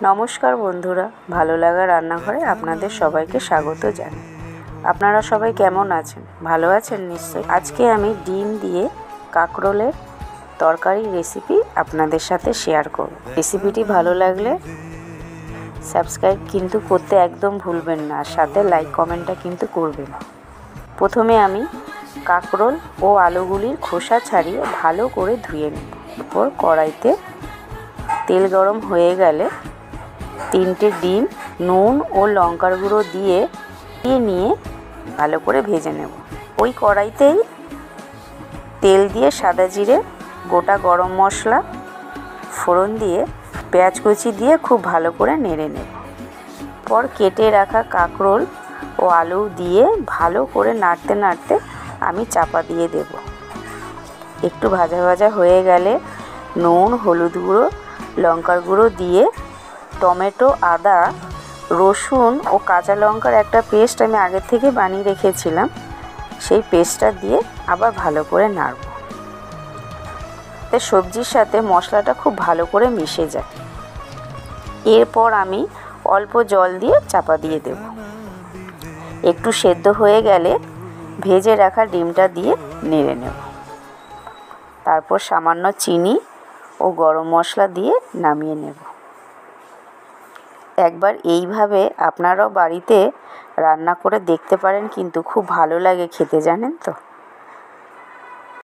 নমস্কার বন্ধুরা, ভালো লাগা রান্নাঘরে আপনাদের সবাইকে স্বাগত জানাই। আপনারা সবাই কেমন আছেন? ভালো আছেন নিশ্চয়ই। আজকে আমি ডিম দিয়ে কাঁকরোলের তরকারি রেসিপি আপনাদের সাথে শেয়ার করব। রেসিপিটি ভালো লাগলে সাবস্ক্রাইব কিন্তু করতে একদম ভুলবেন না, আর সাথে লাইক কমেন্টটা কিন্তু করবেন। প্রথমে আমি কাঁকরোল ও আলুগুলির খোসা ছাড়িয়ে ভালো করে ধুয়ে নেব। এরপর কড়াইতে তেল গরম হয়ে গেলে 3টে ডিম নুন ও লঙ্কার গুঁড়ো দিয়ে নিয়ে ভালো করে ভেজে নেব। ওই কড়াইতেই তেল দিয়ে সাদা জিরে, গোটা গরম মশলা ফোড়ন দিয়ে পেঁয়াজ কুচি দিয়ে খুব ভালো করে নেড়ে নেব। পর কেটে রাখা কাঁকরোল ও আলু দিয়ে ভালো করে নাড়তে নাড়তে আমি চাপা দিয়ে দেব। একটু ভাজা ভাজা হয়ে গেলে নুন, হলুদ গুঁড়ো, লঙ্কার গুঁড়ো দিয়ে টমেটো, আদা, রসুন ও কাঁচা লঙ্কার একটা পেস্ট আমি আগে থেকে বানিয়ে রেখেছিলাম, সেই পেস্টটা দিয়ে আবার ভালো করে নাড়ব। সবজির সাথে মশলাটা খুব ভালো করে মিশে যায়। এরপর আমি অল্প জল দিয়ে চাপা দিয়ে দেব। একটু সেদ্ধ হয়ে গেলে ভেজে রাখা ডিমটা দিয়ে নেড়ে নেব। তারপর সামান্য চিনি ও গরম মশলা দিয়ে নামিয়ে নেব। একবার এইভাবে আপনারাও বাড়িতে রান্না করে দেখতে পারেন, কিন্তু খুব ভালো লাগে খেতে, জানেন তো।